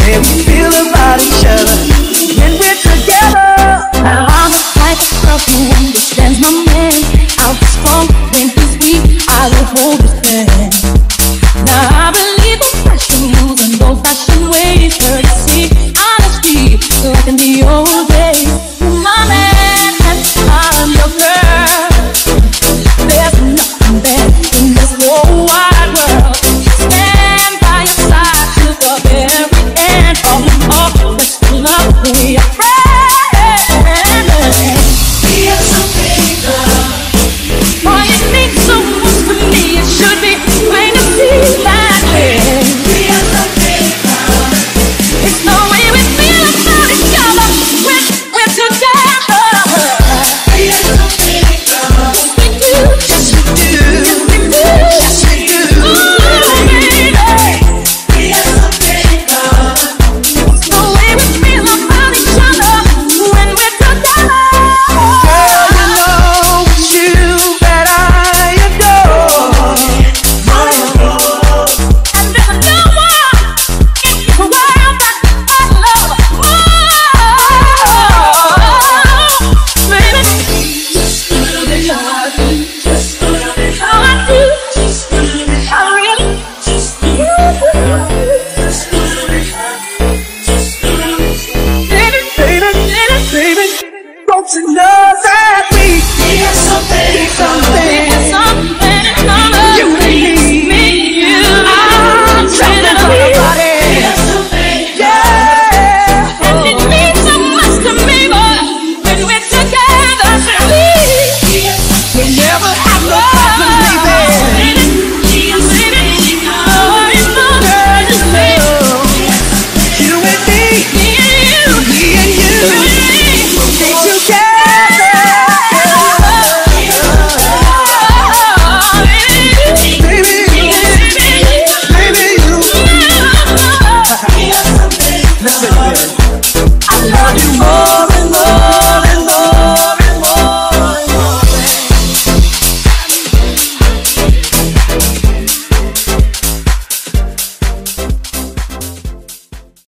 way we feel about each other when we're together. Now I'm the type of girl who understands my man. I'll be strong when he's weak, I will hold his hand. Now I believe in fashion rules and old-fashioned ways, courtesy, honesty, like in the old days. My man, and I'm your girl. There's nothing better in this whole wide world. Stand by your side to the very end. All in all, let's love who we are. Don't you know?